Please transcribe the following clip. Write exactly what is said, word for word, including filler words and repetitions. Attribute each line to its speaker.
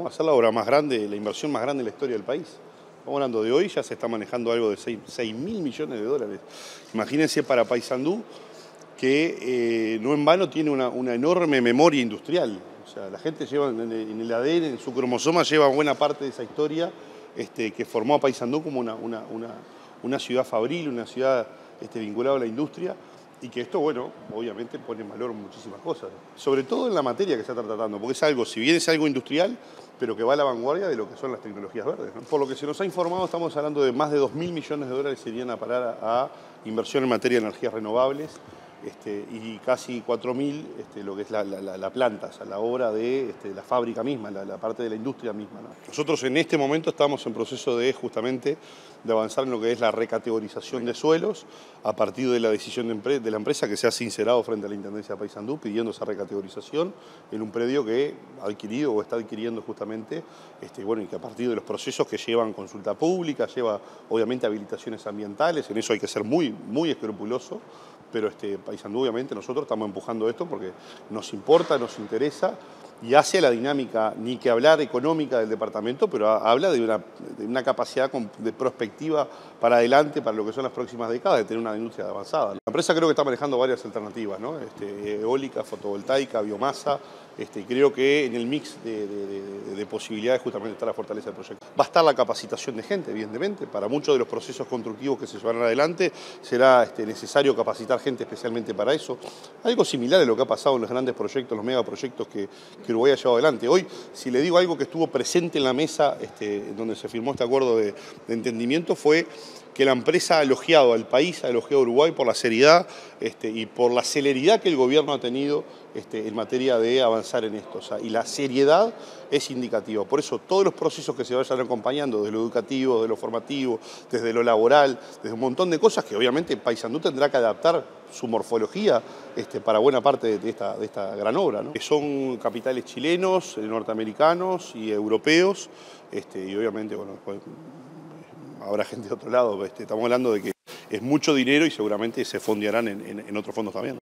Speaker 1: Vamos a hacer la obra más grande, la inversión más grande en la historia del país. Estamos hablando de hoy, ya se está manejando algo de seis mil millones de dólares. Imagínense para Paysandú, que eh, no en vano tiene una, una enorme memoria industrial. O sea, la gente lleva en el, en el A D N, en su cromosoma, lleva buena parte de esa historia este, que formó a Paysandú como una, una, una, una ciudad fabril, una ciudad este, vinculada a la industria. Y que esto, bueno, obviamente pone en valor muchísimas cosas, sobre todo en la materia que se está tratando, porque es algo, si bien es algo industrial, pero que va a la vanguardia de lo que son las tecnologías verdes, ¿no? Por lo que se nos ha informado, estamos hablando de más de dos mil millones de dólares que se irían a parar a, a inversión en materia de energías renovables, este, y casi cuatro mil este, lo que es la, la, la planta, o sea, la obra de este, la fábrica misma, la, la parte de la industria misma, ¿no? Nosotros en este momento estamos en proceso de justamente de avanzar en lo que es la recategorización de suelos a partir de la decisión de, de la empresa que se ha sincerado frente a la Intendencia de Paysandú pidiendo esa recategorización en un predio que ha adquirido o está adquiriendo justamente, este, bueno, y que a partir de los procesos que llevan consulta pública, lleva obviamente habilitaciones ambientales, en eso hay que ser muy, muy escrupuloso, pero este, Paysandú obviamente nosotros estamos empujando esto porque nos importa, nos interesa y hace la dinámica, ni que hablar económica del departamento, pero habla de una, de una capacidad de prospectiva para adelante, para lo que son las próximas décadas, de tener una industria avanzada. La empresa creo que está manejando varias alternativas, ¿no? Este, eólica, fotovoltaica, biomasa, este, y creo que en el mix de, de, de, de posibilidades justamente está la fortaleza del proyecto. Va a estar la capacitación de gente, evidentemente, para muchos de los procesos constructivos que se llevarán adelante será este, necesario capacitar gente especialmente para eso. Algo similar a lo que ha pasado en los grandes proyectos, los megaproyectos que, que Uruguay ha llevado adelante. Hoy, si le digo algo que estuvo presente en la mesa este, donde se firmó este acuerdo de, de entendimiento, fue que la empresa ha elogiado al país, ha elogiado a Uruguay por la seriedad este, y por la celeridad que el gobierno ha tenido este, en materia de avanzar en esto. O sea, y la seriedad es indicativa. Por eso todos los procesos que se vayan acompañando, desde lo educativo, desde lo formativo, desde lo laboral, desde un montón de cosas que obviamente Paysandú tendrá que adaptar su morfología este, para buena parte de esta, de esta gran obra, ¿no? Que son capitales chilenos, norteamericanos y europeos, este, y obviamente, bueno, después habrá gente de otro lado. Este, estamos hablando de que es mucho dinero y seguramente se fondearán en, en, en otros fondos también.